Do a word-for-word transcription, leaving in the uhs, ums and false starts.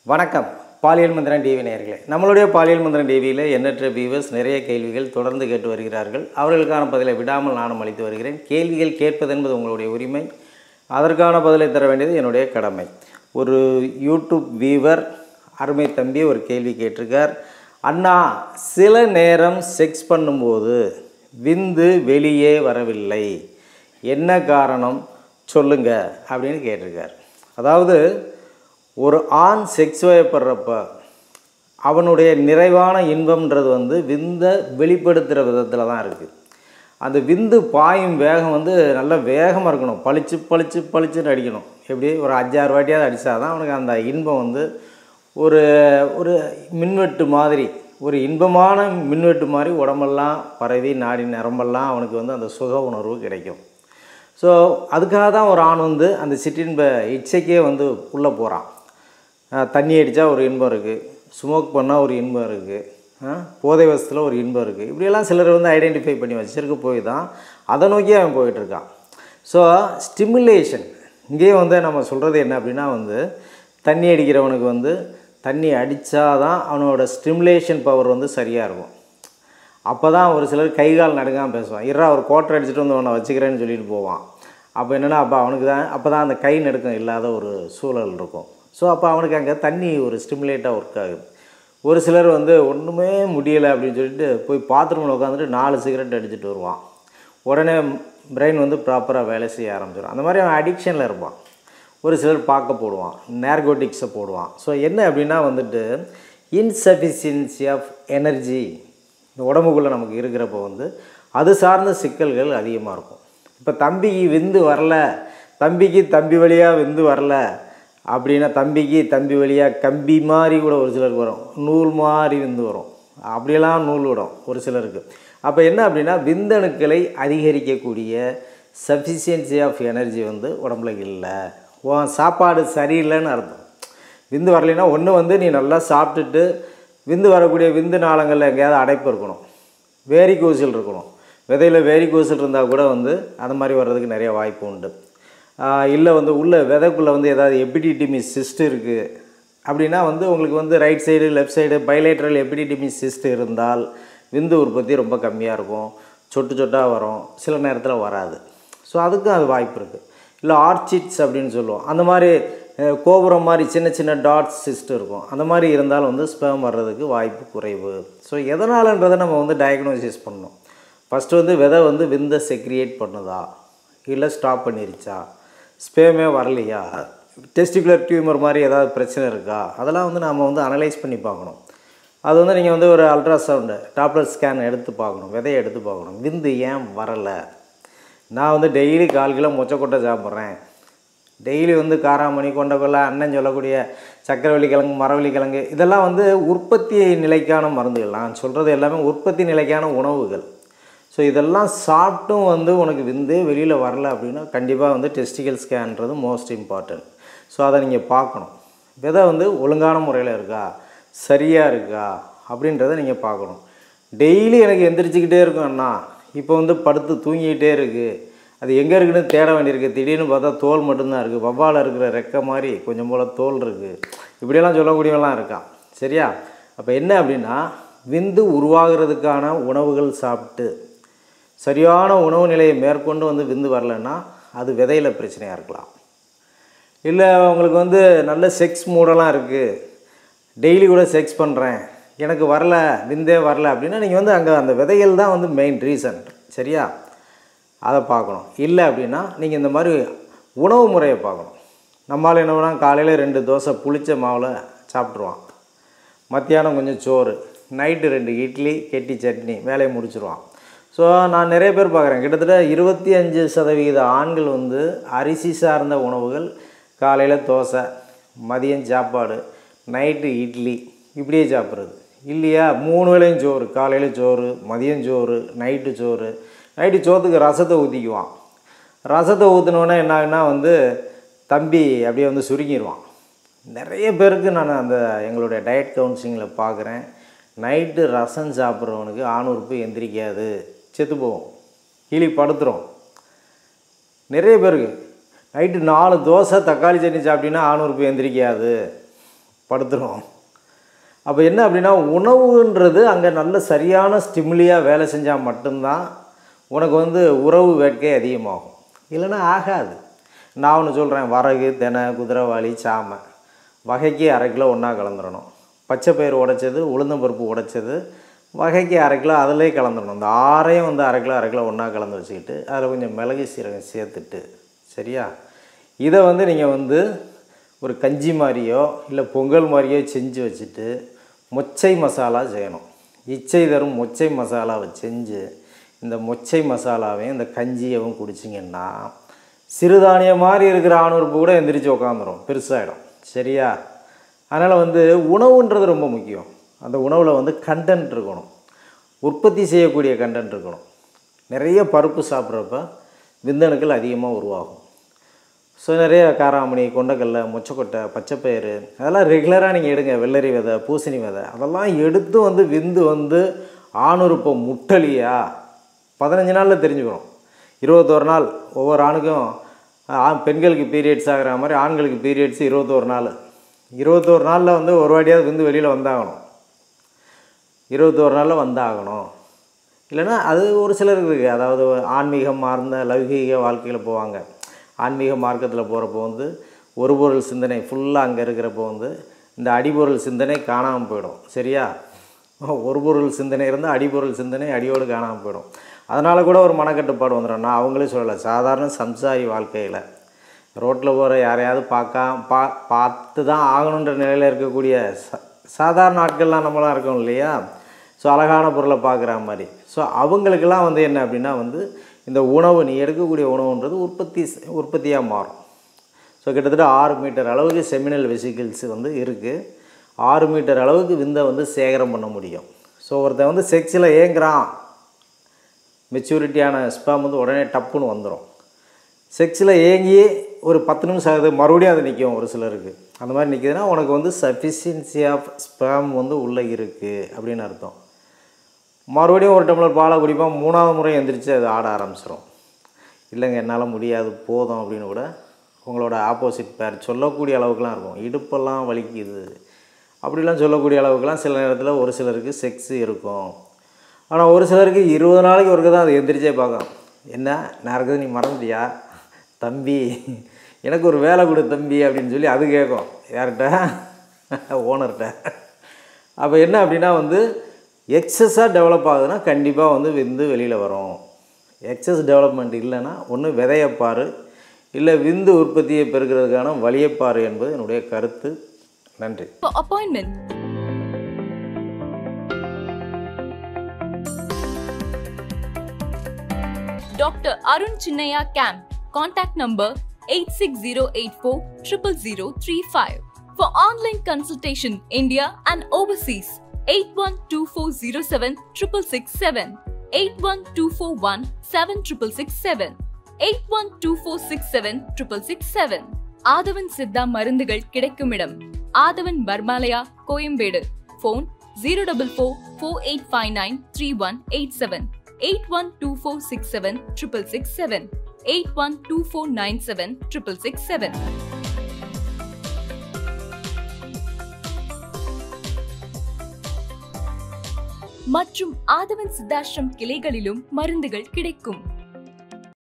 வணக்கம் பாலியல் மந்திரம் டிவி நேயர்களே. நம்மளுடைய பாலியல் மந்திரம் டிவியில் எண்ணற்ற வியூவர்ஸ் நிறைய கேள்விகள் தொடர்ந்து கேட்டு வருகிறார்கள். அவர்களுக்கான பதிலை விடாமல் நானும் அளித்து வருகிறேன். கேள்விகள் கேட்பது என்பது உங்களுடைய உரிமை, அதற்கான பதிலை தர வேண்டியது என்னுடைய கடமை. ஒரு யூடியூப் வியூவர் அருமை தம்பி ஒரு கேள்வி கேட்டிருக்கார். அண்ணா, சில நேரம் செக்ஸ் பண்ணும்போது விந்து வெளியே வரவில்லை, என்ன காரணம் சொல்லுங்க அப்படின்னு கேட்டிருக்கார். அதாவது ஒரு ஆண் செக்ஸ் வயப்படுறப்ப அவனுடைய நிறைவான இன்பம்ன்றது வந்து விந்தை வெளிப்படுத்துகிற விதத்தில் தான் இருக்குது. அந்த விந்து பாயும் வேகம் வந்து நல்ல வேகமாக இருக்கணும், பளிச்சு பளிச்சு பளிச்சுன்னு அடிக்கணும். எப்படி ஒரு அஞ்சாறு வாட்டியாவது அடித்தா தான் அவனுக்கு அந்த இன்பம் வந்து ஒரு ஒரு மின்வெட்டு மாதிரி, ஒரு இன்பமான மின்வெட்டு மாதிரி உடம்பெல்லாம் பரவி நாடி நரம்பெல்லாம் அவனுக்கு வந்து அந்த சுக உணர்வு கிடைக்கும். ஸோ அதுக்காக தான் ஒரு ஆண் வந்து அந்த சிற்றின்ப இச்சைக்கே வந்து உள்ளே போகிறான். தண்ணி அடித்தா ஒரு இன்பம் இருக்குது, ஸ்மோக் பண்ணால் ஒரு இன்பம் இருக்குது, போதை வசத்தில் ஒரு இன்பம் இருக்குது. இப்படியெல்லாம் சிலர் வந்து ஐடென்டிஃபை பண்ணி வச்சுருக்க போய் தான் அதை நோக்கி அவன் போயிட்டுருக்கான். ஸோ ஸ்டிமுலேஷன் இங்கேயே வந்து நம்ம சொல்கிறது என்ன அப்படின்னா வந்து தண்ணி அடிக்கிறவனுக்கு வந்து தண்ணி அடித்தா தான் அவனோட ஸ்டிமுலேஷன் பவர் வந்து சரியாக இருக்கும். அப்போ தான் ஒரு சிலர் கை கால் நடுங்காமல் பேசுவான். இரா ஒரு கோட்டர் அடிச்சுட்டு வந்து அவனை வச்சுக்கிறேன்னு சொல்லிட்டு போவான். அப்போ என்னென்னா அப்போ அவனுக்கு தான் அப்போ தான் அந்த கை நடுக்கம் இல்லாத ஒரு சூழல் இருக்கும். ஸோ அப்போ அவனுக்கு அங்கே தண்ணி ஒரு ஸ்டிமுலேட்டாக ஒர்க் ஆகுது. ஒரு சிலர் வந்து ஒன்றுமே முடியலை அப்படின்னு சொல்லிட்டு போய் பாத்ரூமில் உட்காந்துட்டு நாலு சிகரெட் அடிச்சுட்டு வருவான். உடனே பிரெயின் வந்து ப்ராப்பராக வேலை செய்ய ஆரம்பிச்சிடும். அந்த மாதிரி அவன் அடிக்ஷனில் இருப்பான். ஒரு சிலர் பார்க்க போடுவான், நேர்கோட்டிக்ஸை போடுவான். ஸோ என்ன அப்படின்னா வந்துட்டு இன்சஃபிஷியன்சி ஆஃப் எனர்ஜி இந்த உடம்புக்குள்ளே நமக்கு இருக்கிறப்போ வந்து அது சார்ந்த சிக்கல்கள் அதிகமாக இருக்கும். இப்போ தம்பிக்கு விந்து வரல, தம்பிக்கு தம்பி வழியாக விந்து வரல அப்படின்னா தம்பிக்கு தம்பி வழியாக கம்பி மாதிரி கூட ஒரு சிலருக்கு வரும், நூல் மாதிரி விந்து வரும், அப்படியெல்லாம் நூல் விடும் ஒரு சிலருக்கு. அப்போ என்ன அப்படின்னா விந்தணுக்களை அதிகரிக்கக்கூடிய சஃபிஷியன்சி ஆஃப் எனர்ஜி வந்து உடம்புல இல்லை. ஓ சாப்பாடு சரியில்லைன்னு அர்த்தம். விந்து வரலைன்னா ஒன்று வந்து நீ நல்லா சாப்பிட்டுட்டு விந்து வரக்கூடிய விந்து நாளங்களில் எங்கேயாவது அடைப்பு இருக்கணும், வேரிகோசல் இருக்கணும். விதையில் வேரிகோசல் இருந்தால் கூட வந்து அந்த மாதிரி வர்றதுக்கு நிறைய வாய்ப்பு உண்டு. இல்லை வந்து உள்ள விதைக்குள்ளே வந்து ஏதாவது எபிடிடிமிஸ் சிஸ்ட் இருக்குது அப்படின்னா வந்து உங்களுக்கு வந்து right side left side bilateral epididymis cyst இருந்தால் விந்து உற்பத்தி ரொம்ப கம்மியாக இருக்கும், சொட்டு சொட்டாக வரும், சில நேரத்தில் வராது. ஸோ அதுக்கும் அது வாய்ப்பு இருக்குது. இல்லை ஆர்ச்சிட்ஸ் அப்படின்னு சொல்லுவோம், அந்த மாதிரி கோபுரம் மாதிரி சின்ன சின்ன டாட்ஸ் சிஸ்ட் இருக்கும், அந்த மாதிரி இருந்தாலும் வந்து ஸ்பெர்ம் வர்றதுக்கு வாய்ப்பு குறைவு. ஸோ எதனாலன்றதை நம்ம வந்து டயக்னோசிஸ் பண்ணணும். ஃபஸ்ட்டு வந்து விதை வந்து விந்தை செக்ரியேட் பண்ணுதா இல்லை ஸ்டாப் பண்ணிருச்சா, ஸ்பேமே வரலையா, டெஸ்டிகுலர் டியூமர் மாதிரி ஏதாவது பிரச்சனை இருக்கா, அதெல்லாம் வந்து நம்ம வந்து அனலைஸ் பண்ணி பார்க்கணும். அது வந்து நீங்கள் வந்து ஒரு அல்ட்ராசவுண்டு டாப்லெட் ஸ்கேன் எடுத்து பார்க்கணும், விதையை எடுத்து பார்க்கணும், விந்து ஏன் வரலை. நான் வந்து டெய்லி கால் கிலோ மொச்சக்கொட்டை சாப்பிட்றேன், டெய்லி வந்து காராமணி கொண்டக்கொல்லை அண்ணன் சொல்லக்கூடிய சக்கரவள்ளி கிழங்கு மரவள்ளி கிழங்கு இதெல்லாம் வந்து உற்பத்தி நிலைக்கான மருந்துகள். நான் சொல்கிறது எல்லாமே உற்பத்தி நிலைக்கான உணவுகள். ஸோ இதெல்லாம் சாப்பிட்டும் வந்து உனக்கு விந்தே வெளியில் வரல அப்படின்னா கண்டிப்பாக வந்து டெஸ்டிகல் ஸ்கேன்றது மோஸ்ட் இம்பார்ட்டன்ட். ஸோ அதை நீங்கள் பார்க்கணும். விதை வந்து ஒழுங்கான முறையில் இருக்கா, சரியாக இருக்கா அப்படின்றத நீங்கள் பார்க்கணும். டெய்லி எனக்கு எந்திரிச்சிக்கிட்டே இருக்கும் அண்ணா, இப்போ வந்து படுத்து தூங்கிக்கிட்டே இருக்குது, அது எங்கே இருக்குதுன்னு தேட வேண்டியிருக்கு, திடீர்னு பார்த்தா தோல் மட்டும்தான் இருக்குது, வவ்வால் இருக்கிற ரெக்கை மாதிரி கொஞ்சம் போல் தோல் இருக்குது, இப்படியெல்லாம் சொல்லக்கூடியவெல்லாம் இருக்கான். சரியா? அப்போ என்ன அப்படின்னா விந்து உருவாகிறதுக்கான உணவுகள் சாப்பிட்டு சரியான உணவு நிலையை மேற்கொண்டு வந்து விந்து வரலைன்னா அது விதையில் பிரச்சனையாக இருக்கலாம். இல்லை உங்களுக்கு வந்து நல்ல செக்ஸ் மூடெல்லாம் இருக்குது, டெய்லி கூட செக்ஸ் பண்ணுறேன் எனக்கு வரல விந்தே வரல அப்படின்னா நீங்கள் வந்து அங்கே அந்த விதைகள் தான் வந்து மெயின் ரீசன். சரியா? அதை பார்க்கணும். இல்லை அப்படின்னா நீங்கள் இந்த மாதிரி உணவு முறையை பார்க்கணும். நம்மளால் என்ன பண்ணால் காலையில் ரெண்டு தோசை புளிச்ச மாவில் சாப்பிட்ருவான், மத்தியானம் கொஞ்சம் சோறு, நைட்டு ரெண்டு இட்லி கெட்டி சட்னி, வேலையை முடிச்சிடுவான். ஸோ நான் நிறைய பேர் பார்க்குறேன், கிட்டத்தட்ட இருபத்தி அஞ்சு சதவீத ஆண்கள் வந்து அரிசி சார்ந்த உணவுகள் காலையில் தோசை, மதியம் சாப்பாடு, நைட்டு இட்லி இப்படியே சாப்பிட்றது இல்லையா. மூணு வேளையும் சோறு, காலையில் சோறு, மதியம் சோறு, நைட்டு சோறு. நைட்டு சோத்துக்கு ரசத்தை ஊற்றிக்குவான். ரசத்தை ஊற்றினோன்னே என்ன ஆகுனா வந்து தம்பி அப்படியே வந்து சுருங்கிடுவான். நிறைய பேருக்கு நான் அந்த எங்களுடைய டயட் கவுன்சிலிங்கில் பார்க்குறேன், நைட்டு ரசம் சாப்பிட்றவனுக்கு ஆணுறுப்பு எந்திரிக்காது, செத்து போவோம், கீழே படுத்துகிறோம். நிறைய பேருக்கு நைட்டு நாலு தோசை தக்காளி சட்னி சாப்பிட்டீங்கன்னா ஆணுறுப்பு எந்திரிக்காது, படுத்துரும். அப்போ என்ன அப்படின்னா உணவுன்றது அங்கே நல்ல சரியான ஸ்டிமுலியாக வேலை செஞ்சால் மட்டும்தான் உனக்கு வந்து உறவு வேட்கை அதிகமாகும், இல்லைன்னா ஆகாது. நான் ஒன்று சொல்கிறேன், வரகு, தெனை, குதிரைவாளி, சாமை வகைக்கு அரை கிலோ ஒன்றா கலந்துடணும். பச்சை பயிர் உடைச்சது, உளுந்தம்பருப்பு உடைச்சது வகைக்கு அரை கிலோ அதிலே கலந்துடணும். இந்த ஆறையும் வந்து அரை கிலோ அரை கிலோ ஒன்றா கலந்து வச்சுக்கிட்டு அதில் கொஞ்சம் மிளகு சீரகம் சேர்த்துட்டு, சரியா, இதை வந்து நீங்கள் வந்து ஒரு கஞ்சி மாதிரியோ இல்லை பொங்கல் மாதிரியோ செஞ்சு வச்சுட்டு மொச்சை மசாலா செய்யணும். இச்சை தரும் மொச்சை மசாலாவை செஞ்சு இந்த மொச்சை மசாலாவையும் இந்த கஞ்சியவும் குடிச்சிங்கன்னா சிறுதானிய மாதிரி இருக்கிற ஆணுறுப்பு கூட எந்திரிச்சு உக்காந்துரும், பெருசாகிடும், சரியா. அதனால் வந்து உணவுன்றது ரொம்ப முக்கியம். அந்த உணவில் வந்து கண்டென்ட் இருக்கணும், உற்பத்தி செய்யக்கூடிய கண்டென்ட் இருக்கணும். நிறைய பருப்பு சாப்பிட்றப்ப விந்தணுக்கள் அதிகமாக உருவாகும். ஸோ நிறைய காராமணி, கொண்டக்கடலை, மொச்சக்கொட்டை, பச்சைப்பயிறு அதெல்லாம் ரெகுலராக நீங்கள் எடுங்க. வெள்ளரி விதை, பூசணி விதை அதெல்லாம் எடுத்து வந்து விந்து வந்து ஆணுறுப்பை முட்டலியா பதினஞ்சு நாளில் தெரிஞ்சுக்கிறோம். இருபத்தோரு நாள் ஒவ்வொரு ஆணுக்கும், ஆண் பெண்களுக்கு பீரியட்ஸ் ஆகிற மாதிரி ஆண்களுக்கு பீரியட்ஸ் இருபத்தோரு நாள். இருபத்தோரு நாளில் வந்து ஒரு வாட்டியாவது விந்து வெளியில் வந்தாகணும். இருபத்தோரு நாளில் வந்தாகணும். இல்லைன்னா அது ஒரு சிலருக்கு இருக்குது. அதாவது ஆன்மீகம் மார்ந்த லௌகீக வாழ்க்கையில் போவாங்க. ஆன்மீக மார்க்கத்தில் போகிறப்போ வந்து ஒரு பொருள் சிந்தனை ஃபுல்லாக அங்கே இருக்கிறப்போ வந்து இந்த அடிபொருள் சிந்தனை காணாமல் போயிடும், சரியா. ஒரு பொருள் சிந்தனை இருந்தால் அடிபொருள் சிந்தனை அடியோடு காணாமல் போயிடும். அதனால் கூட ஒரு மனக்கட்டுப்பாடு வந்துடும். நான் அவங்களே சொல்லலை, சாதாரண சம்சாரி வாழ்க்கையில் ரோட்டில் போகிற யாரையாவது பார்க்கா பா பார்த்து தான் ஆகணுன்ற நிலையில் இருக்கக்கூடிய ச சாதாரண ஆட்கள்லாம் நம்மளாம் இருக்கோம் இல்லையா. ஸோ அழகான பொருளை பார்க்குற மாதிரி. ஸோ அவங்களுக்கெல்லாம் வந்து என்ன அப்படின்னா வந்து இந்த உணவு, நீ எடுக்கக்கூடிய உணவுன்றது உற்பத்தி உற்பத்தியாக மாறும். ஸோ கிட்டத்தட்ட ஆறு மீட்டர் அளவுக்கு செமினல் வெசிக்கிள்ஸ் வந்து இருக்குது. ஆறு மீட்டர் அளவுக்கு விந்தை வந்து சேகரம் பண்ண முடியும். ஸோ ஒருத்தன் வந்து செக்ஸில் ஏங்குறான், மெச்சூரிட்டியான ஸ்பேம் வந்து உடனே டப்புன்னு வந்துடும். செக்ஸில் ஏங்கி ஒரு பத்து நிமிஷம் ஆகுது, மறுபடியும் அது நிற்கும் ஒரு சிலருக்கு. அந்த மாதிரி நிற்கிதுன்னா உனக்கு வந்து சஃபிஷியன்சி ஆஃப் ஸ்பேம் வந்து உள்ளே இருக்குது அப்படின்னு அர்த்தம். மறுபடியும் ஒரு டம்ளர் பாலை குடிப்பான், மூணாவது முறை எந்திரிச்சு அது ஆட ஆரம்பிச்சிடும். இல்லைங்க என்னால் முடியாது போதும் அப்படின்னு கூட உங்களோட ஆப்போசிட் பேர் சொல்லக்கூடிய அளவுக்குலாம் இருக்கும். இடுப்பெல்லாம் வலிக்குது அப்படிலாம் சொல்லக்கூடிய அளவுக்குலாம் சில நேரத்தில் ஒரு சிலருக்கு செக்ஸு இருக்கும். ஆனால் ஒரு சிலருக்கு இருபது நாளைக்கு ஒருக்க தான் அது எந்திரிச்சே பார்க்கும். என்ன நான் இருக்குது, நீ மறந்துட்டியா தம்பி, எனக்கு ஒரு வேலை கொடு தம்பி அப்படின்னு சொல்லி அது கேட்கும். யார்கிட்ட? ஓனர்கிட்ட. அப்போ என்ன அப்படின்னா வந்து எக்ஸஸாக டெவலப் ஆகுதுன்னா கண்டிப்பாக வந்து விந்து வெளியில் வரும். எக்ஸஸ் டெவலப்மெண்ட் இல்லைன்னா ஒன்று விதையப்பாரு, இல்லை விந்து உற்பத்தியை பெருக்கிறதுக்கான வழியப்பாரு என்பது என்னுடைய கருத்து. நன்றி. Appointment Doctor Arun Chinnaya Camp. Contact number eight six zero eight four zero zero zero three five. For online consultation, India and overseas, eight one two four zero seven six six six seven, eight one two four one seven six six six seven, eight one two four six seven six six six seven. Aadhavan Siddha மருந்துகள் கிடைக்கும் இடம் ஆதவன் Pharmalaya, Koyambedu. Phone zero four four four eight five nine three one eight seven, eight one two four six seven six six six seven, eight one two four nine seven six six six seven. மற்றும் ஆதவன் சித்தாஷ்ரம் கிளைகளிலும் மருந்துகள் கிடைக்கும்.